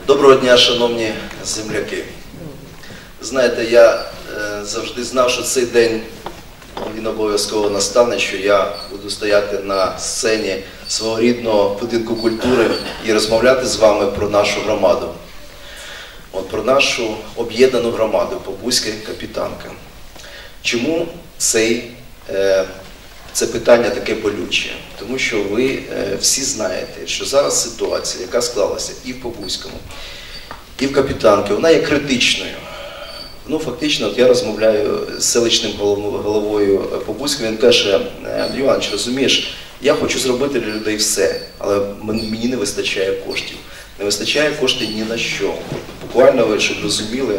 Доброго дня, шановні земляки. Знаєте, я завжди знав, що цей день, він обов'язково настане, що я буду стояти на сцені свого рідного будинку культури і розмовляти з вами про нашу громаду. Про нашу об'єднану громаду Побузька Капітанка. Чому це питання таке болюче? Тому що ви всі знаєте, що зараз ситуація, яка склалася і в Побузькому, і в Капітанці, вона є критичною. Фактично, я розмовляю з селищним головою Побузького, він каже: Андрій Іванович, розумієш, я хочу зробити для людей все, але мені не вистачає коштів. Не вистачає коштів ні на що. Буквально, ви щоб розуміли,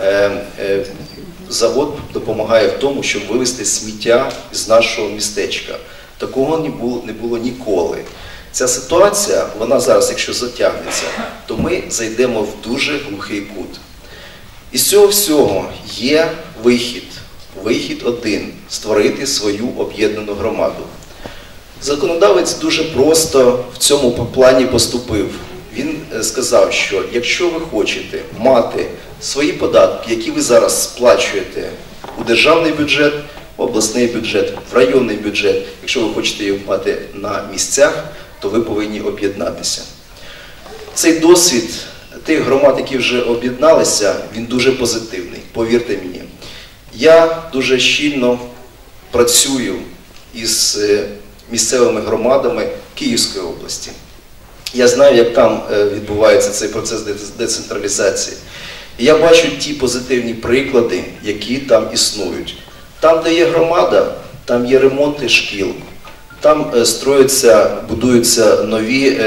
завод допомагає в тому, щоб вивезти сміття з нашого містечка. Такого не було ніколи. Ця ситуація, вона зараз, якщо затягнеться, то ми зайдемо в дуже глухий кут. Із цього всього є вихід. Вихід один – створити свою об'єднану громаду. Законодавець дуже просто в цьому плані поступив. Він сказав, що якщо ви хочете мати свої податки, які ви зараз сплачуєте у державний бюджет, в обласний бюджет, в районний бюджет, якщо ви хочете їх мати на місцях, то ви повинні об'єднатися. Цей досвід тих громад, які вже об'єдналися, він дуже позитивний, повірте мені. Я дуже щільно працюю із місцевими громадами Київської області. Я знаю, як там відбувається цей процес децентралізації. І я бачу ті позитивні приклади, які там існують. Там, де є громада, там є ремонти шкіл, там будуються нові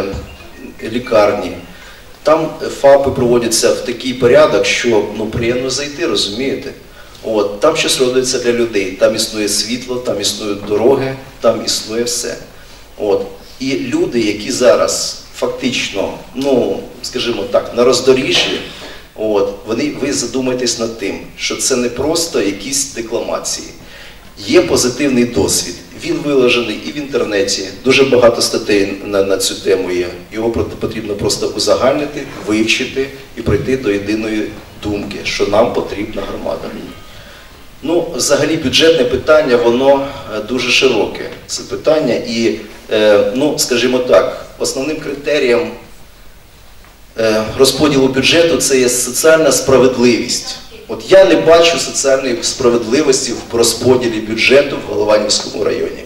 лікарні, там ФАПи проводяться в такий порядок, що приємно зайти, розумієте? Там щось робиться для людей, там існує світло, там існують дороги, там існує все. І люди, які зараз фактично, скажімо так, на роздоріжжі, ви задумайтесь над тим, що це не просто якісь декламації. Є позитивний досвід, він виложений і в інтернеті, дуже багато статей на цю тему є. Його потрібно просто узагальнити, вивчити і прийти до єдиної думки, що нам потрібна громада. Взагалі бюджетне питання, воно дуже широке, це питання, і, скажімо так, основним критерієм розподілу бюджету це є соціальна справедливість. Я не бачу соціальної справедливості в розподілі бюджету в Голованівському районі.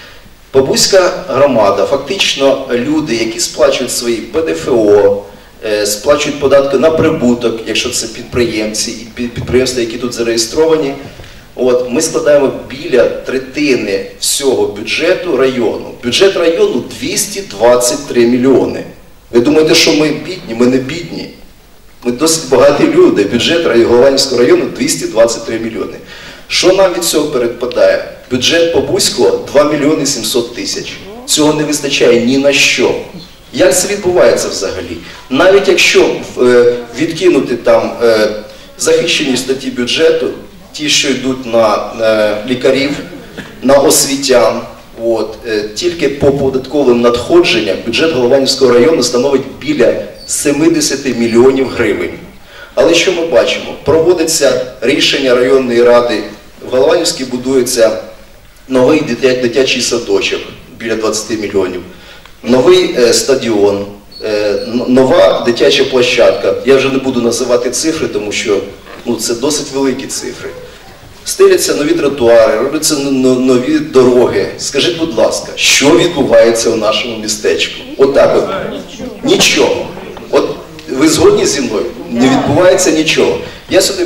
Побузька громада, фактично люди, які сплачують свої ПДФО, сплачують податки на прибуток, якщо це підприємці, підприємства, які тут зареєстровані, ми складаємо біля третини всього бюджету району. Бюджет району 223 мільйони. Ви думаєте, що ми бідні? Ми не бідні. Ми досить багаті люди. Бюджет Голованівського району 223 мільйони. Що нам від цього передпадає? Бюджет Побузького 2 мільйони 700 тисяч. Цього не вистачає ні на що. Як це відбувається взагалі? Навіть якщо відкинути там захищені статті бюджету, ті, що йдуть на лікарів, на освітян, тільки по податковим надходженням бюджет Голованівського району становить біля 70 мільйонів гривень. Але що ми бачимо? Проводиться рішення районної ради, в Голованівській будується новий дитячий садочок біля 20 мільйонів, новий стадіон, нова дитяча площадка. Я вже не буду називати цифри, тому що це досить великі цифри. Стеляться нові тротуари, робляться нові дороги. Скажіть, будь ласка, що відбувається у нашому містечку? Отак. Нічого. Ви згодні зі мною? Не відбувається нічого. Я сюди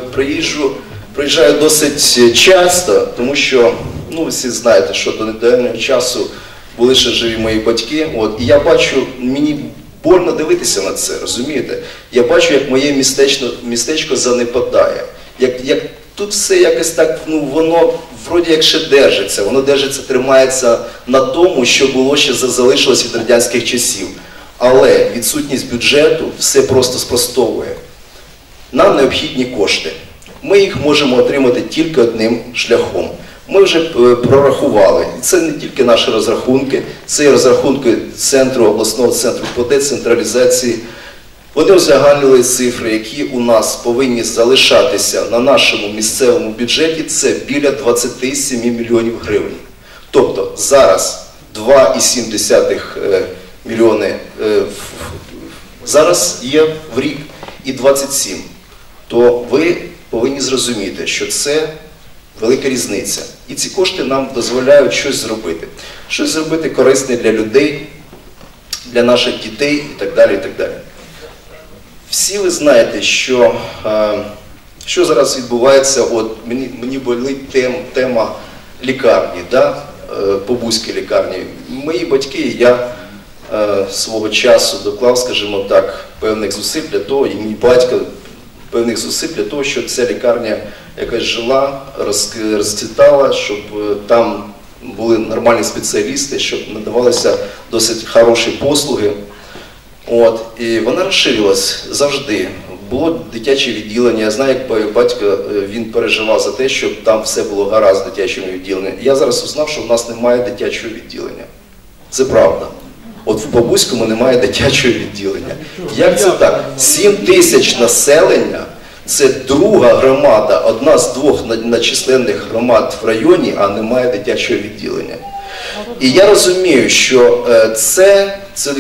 приїжджаю досить часто, тому що, всі знаєте, що до недавнього часу були ще живі мої батьки. І я бачу, мені больно дивитися на це, розумієте? Я бачу, як моє містечко занепадає. Як тут все якось так, воно вроді як ще держиться. Воно тримається на тому, що було ще залишилось від радянських часів. Але відсутність бюджету все просто спростовує. Нам необхідні кошти. Ми їх можемо отримати тільки одним шляхом. Ми вже прорахували, і це не тільки наші розрахунки, це і розрахунки обласного центру по децентралізації. Вони узагальнили цифри, які у нас повинні залишатися на нашому місцевому бюджеті, це біля 27 мільйонів гривень. Тобто зараз 2,7 мільйони зараз є в рік і 27. То ви повинні зрозуміти, що це велика різниця. І ці кошти нам дозволяють щось зробити. Щось зробити корисне для людей, для наших дітей і так далі, і так далі. Всі ви знаєте, що зараз відбувається, от мені болить тема лікарні, да? Побузькій лікарні. Мої батьки, і я свого часу доклав, скажімо так, певних зусиль для того, і мій батько певних зусиль для того, щоб ця лікарня якась жила, розцвітала, щоб там були нормальні спеціалісти, щоб надавалися досить хороші послуги. От, і вона розширилась завжди. Було дитяче відділення, я знаю, як батько, він переживав за те, щоб там все було гаразд з дитячим відділенням. Я зараз узнав, що в нас немає дитячого відділення. Це правда. От в Побузькому немає дитячого відділення. Як це так? 7 тисяч населення, це друга громада, одна з двох надчисленних громад в районі, а немає дитячого відділення. І я розумію, що це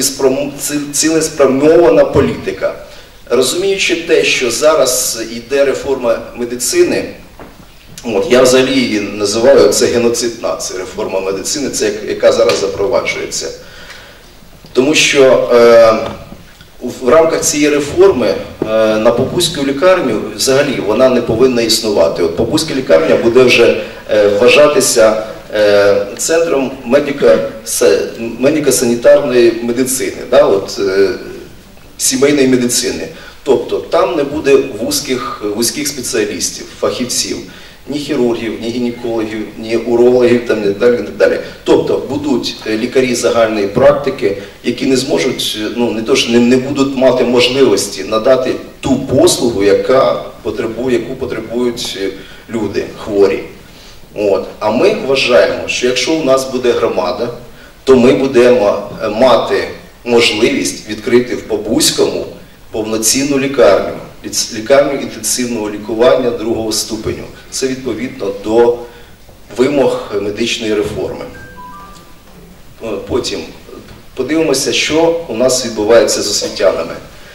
цілеспрямована політика. Розуміючи те, що зараз йде реформа медицини, от, я взагалі її називаю, це геноцид нації, реформа медицини, це яка зараз запроваджується. Тому що в рамках цієї реформи на Побузьку лікарню взагалі вона не повинна існувати. От Побузька лікарня буде вже вважатися центром медико-санітарної медицини, да, от, сімейної медицини. Тобто там не буде вузьких спеціалістів, фахівців, ні хірургів, ні гінекологів, ні урологів там, і так далі, і так далі. Тобто будуть лікарі загальної практики, які не зможуть, не будуть мати можливості надати ту послугу, яку потребують люди хворі. От. А ми вважаємо, що якщо у нас буде громада, то ми будемо мати можливість відкрити в Побузькому повноцінну лікарню, лікарню інтенсивного лікування другого ступеню. Це відповідно до вимог медичної реформи. Потім подивимося, що у нас відбувається з освітянами.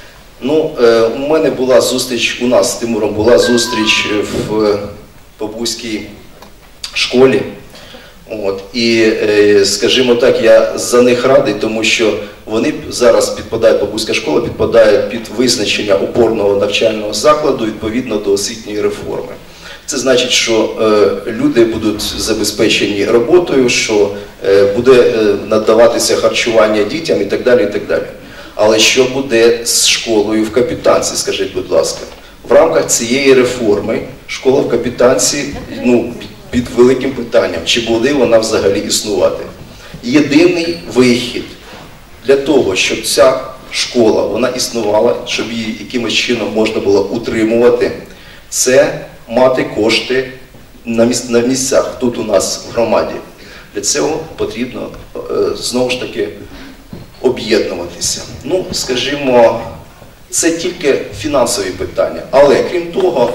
У мене була зустріч, у нас з Тимуром була зустріч в Побузькій школі. От. І, скажімо так, я за них радий, тому що вони зараз підпадають, Побузька школа підпадає під визначення опорного навчального закладу відповідно до освітньої реформи. Це значить, що люди будуть забезпечені роботою, що буде надаватися харчування дітям і так далі, і так далі. Але що буде з школою в Капітанці, скажіть, будь ласка? В рамках цієї реформи школа в Капітанці, під великим питанням, чи буде вона взагалі існувати. Єдиний вихід для того, щоб ця школа вона існувала, щоб її якимось чином можна було утримувати, це мати кошти на місцях тут у нас в громаді. Для цього потрібно знову ж таки об'єднуватися. Скажімо, це тільки фінансові питання, але крім того,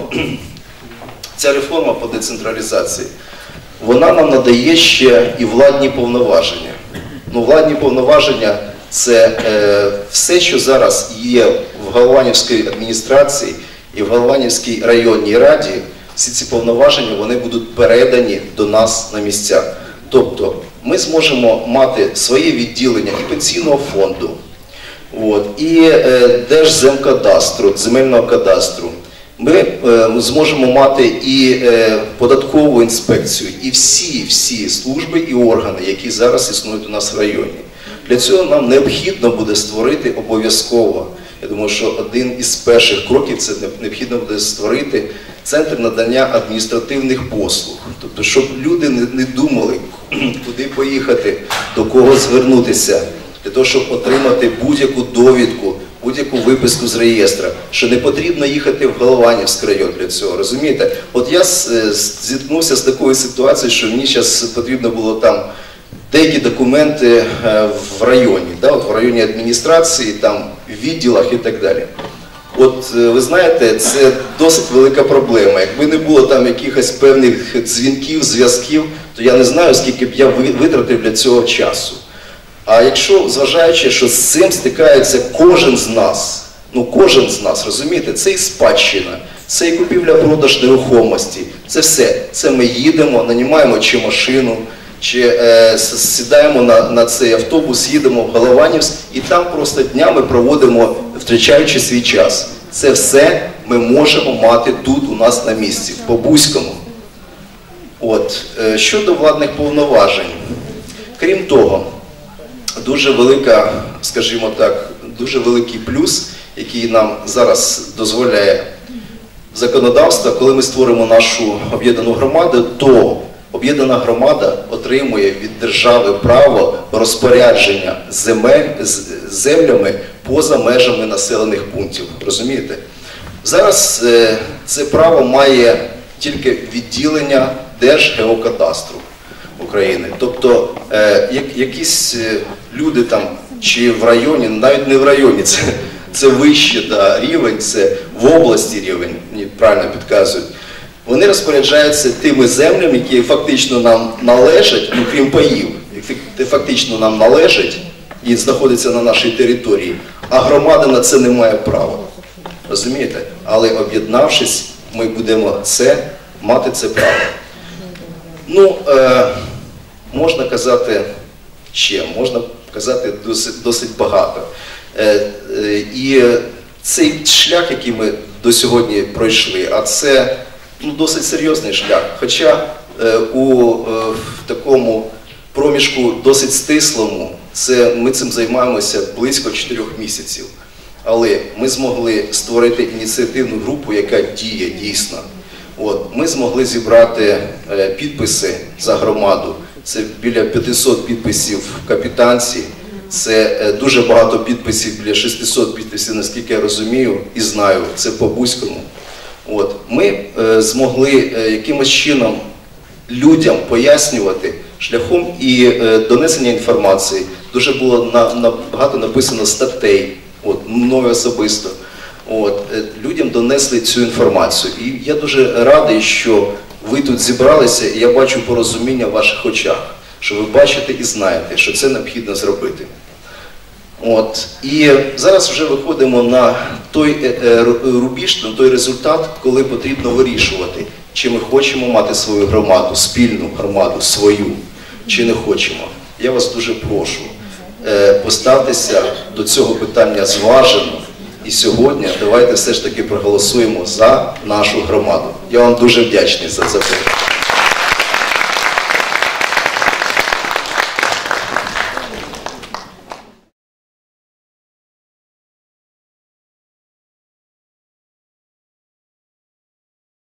ця реформа по децентралізації, вона нам надає ще і владні повноваження. Владні повноваження – це все, що зараз є в Голованівській адміністрації і в Голованівській районній раді, всі ці повноваження вони будуть передані до нас на місця. Тобто ми зможемо мати своє відділення і пенсійного фонду, і Держземкадастру, земельного кадастру. Ми зможемо мати і податкову інспекцію, і всі служби і органи, які зараз існують у нас в районі. Для цього нам необхідно буде створити обов'язково, я думаю, що один із перших кроків це необхідно буде створити центр надання адміністративних послуг. Тобто, щоб люди не думали, куди поїхати, до кого звернутися, для того, щоб отримати будь-яку довідку, будь-яку виписку з реєстра, що не потрібно їхати в Голованівський район для цього, розумієте? От я зіткнувся з такою ситуацією, що мені зараз потрібно було там деякі документи в районі, да, от в районі адміністрації, там, в відділах і так далі. От ви знаєте, це досить велика проблема. Якби не було там якихось певних дзвінків, зв'язків, то я не знаю, скільки б я витратив для цього часу. А якщо, зважаючи, що з цим стикається кожен з нас, ну кожен з нас, розумієте, це і спадщина, це і купівля-продаж нерухомості, це все. Це ми їдемо, нанімаємо чи машину, чи сідаємо на цей автобус, їдемо в Голованівськ і там просто днями проводимо, втрачаючи свій час. Це все ми можемо мати тут у нас на місці, в Побузькому. От. Щодо владних повноважень. Крім того, дуже велика, скажімо так, дуже великий плюс, який нам зараз дозволяє законодавство, коли ми створимо нашу об'єднану громаду, то об'єднана громада отримує від держави право розпорядження землями поза межами населених пунктів. Розумієте? Зараз це право має тільки відділення Держгеокадастру України. Тобто якісь люди там, чи в районі, навіть не в районі, це вище рівень, це в області рівень, мені правильно підказують, вони розпоряджаються тими землями, які фактично нам належать, ну крім паїв, які фактично нам належать і знаходяться на нашій території, а громада на це не має права. Розумієте? Але об'єднавшись, ми будемо мати це право. Ну, можна казати можна казати досить багато. І цей шлях, який ми до сьогодні пройшли, а це досить серйозний шлях. Хоча у такому проміжку досить стислому, ми цим займаємося близько 4 місяців. Але ми змогли створити ініціативну групу, яка діє дійсно. Ми змогли зібрати підписи за громаду. Це біля 500 підписів в Капітанці, це дуже багато підписів, біля 600 підписів, наскільки я розумію і знаю, це по Бузькому. Ми змогли якимось чином людям пояснювати шляхом і донесення інформації. Дуже було багато написано статей, мною особисто. Людям донесли цю інформацію. І я дуже радий, що ви тут зібралися, і я бачу порозуміння в ваших очах, що ви бачите і знаєте, що це необхідно зробити. І зараз вже виходимо на той рубіж, на той результат, коли потрібно вирішувати, чи ми хочемо мати свою громаду, спільну громаду, свою, чи не хочемо. Я вас дуже прошу поставтеся до цього питання зважено. І сьогодні давайте все ж таки проголосуємо за нашу громаду. Я вам дуже вдячний за це.